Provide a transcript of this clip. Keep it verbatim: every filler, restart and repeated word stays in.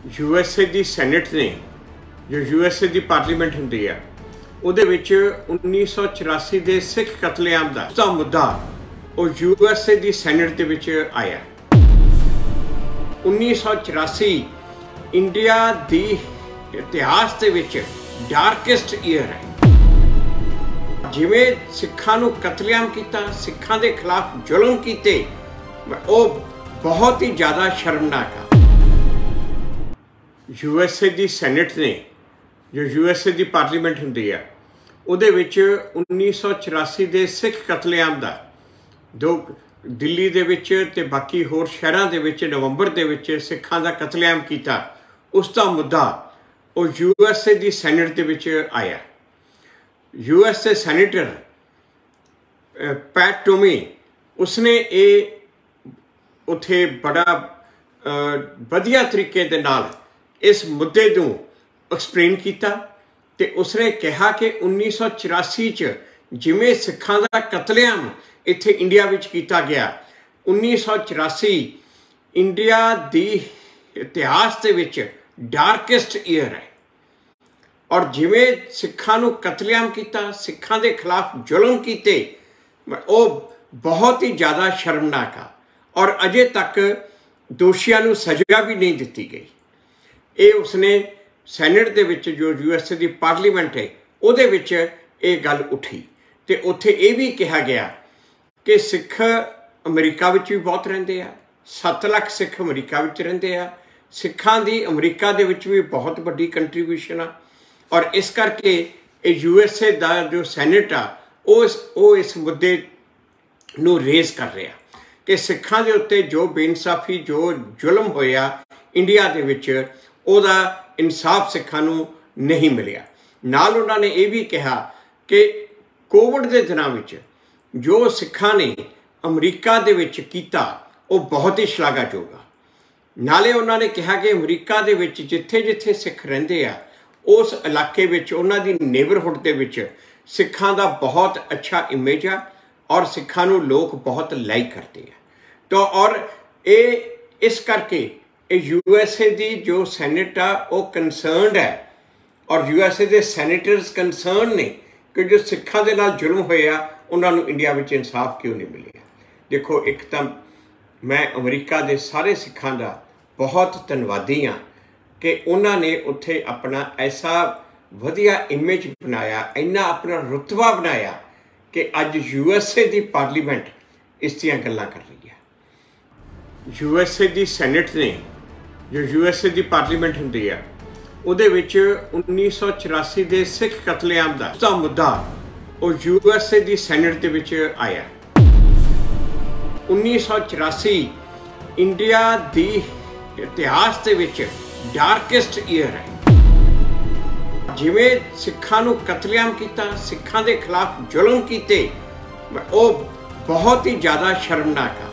USA की senate ने जो यूएसए की पार्लीमेंट होंगी है ਉਹਦੇ ਵਿੱਚ उन्नीस सौ चौरासी के सिख कतलेआम का उसका मुद्दा वो यूएसए की सैनेट के विच आया। उन्नीस सौ चौरासी इंडिया की इतिहास के विच डार्केस्ट ईयर है। जिवें सिखां नूं कतलेआम किया, सिखां दे खिलाफ जुल्म किए, वो बहुत ही ज़्यादा शर्मनाक है। यूएसए की सैनेट ने जो यूएसए की पार्लीमेंट होंगी है ਉਹਦੇ ਵਿੱਚ उन्नीस सौ चौरासी के सिख कतलेआम का जो दिल्ली ਦੇ ਵਿੱਚ ਤੇ ਬਾਕੀ ਹੋਰ ਸ਼ਹਿਰਾਂ ਦੇ ਵਿੱਚ ਨਵੰਬਰ ਦੇ ਵਿੱਚ ਸਿੱਖਾਂ ਦਾ ਕਤਲੇਆਮ ਕੀਤਾ, ਉਸ ਦਾ ਮੁੱਦਾ ਉਹ यूएसए ਦੀ ਸੈਨੇਟ ਦੇ ਵਿੱਚ ਆਇਆ। यूएसए ਸੈਨੇਟਰ ਪੈਟ ਟੋਮੀ ਉਸਨੇ ਇਹ ਉੱਥੇ ਬੜਾ ਵਧੀਆ ਤਰੀਕੇ ਦੇ ਨਾਲ इस मुद्दे ਨੂੰ एक्सप्लेन किया तो उसने कहा कि उन्नीस सौ चौरासी च जिमें सिखां दा कतलेआम इत्थे इंडिया विच कीता गया, उन्नीस सौ चौरासी इंडिया दी इतिहास दे विच डार्केस्ट ईयर है। और जिमें सिखां नूं कतलेआम किया, सिखां दे खिलाफ जुल्म किए, वो बहुत ही ज़्यादा शर्मनाक है। और अजे तक दोषियों नूं सज़ा भी नहीं दी गई। ये उसने सैनेट दे विच जो यूएसए की पार्लीमेंट है उहदे विच ये गल उठी तो उत्थे ये भी कहा गया कि सिख अमरीका विच भी बहुत रहिंदे आ, सत्त लख सिख अमरीका विच रहिंदे आ, सिखां दी अमरीका दे विच भी बहुत वड्डी कंट्रीब्यूशन आ। और इस करके ये यूएसए का जो सैनेट आ उस वो इस मुद्दे नूं रेज़ कर रहा कि सिखां दे उत्ते जो बेइंसाफी जो जुल्म होया इंडिया दे विच ਉਹਦਾ इंसाफ सिखां नूं नहीं मिलिया। नाल उन्होंने ये भी कहा कि कोविड के दिनों में जो सिखां ने अमरीका दे विच कीता वो बहुत ही शलाघायोग आ। नाले उन्होंने कहा कि अमरीका दे विच जिथे जिथे सिख रहिंदे आ उस इलाके विच उन्हां दी नेबरहुड दे विच सिखां दा बहुत अच्छा इमेज आ और सिखां नूं लोग बहुत लाइक करते हैं। तो और ये इस करके यूएसए की जो सैनेट आ वो कंसर्नड है और यूएसए के सैनेटर्स कंसर्न ने कि जो सिखां दे नाल जुल्म होया उन्होंने इंडिया में इंसाफ क्यों नहीं मिलिया। देखो, एक तो मैं अमरीका के सारे सिखां का बहुत धन्नवादी हाँ कि उन्होंने उत्थे अपना ऐसा वधिया इमेज बनाया, इन्ना अपना रुतबा बनाया कि अज यूएसए की पार्लीमेंट इस दियां गल्लां कर रही है। यूएसए की सैनेट ने जो यूएसए की पार्लीमेंट होंगी है उहदे विच उन्नीस सौ चौरासी के सिख कतलेआम का उसका मुद्दा वो यूएसए की सैनेट के विच आया। उन्नीस सौ चौरासी इंडिया की इतिहास के विच डार्केस्ट ईयर है। जिमें सिखां नूं कतलेआम किया, सिखां दे खिलाफ जुल्म किए, वो बहुत ही ज़्यादा शर्मनाक है।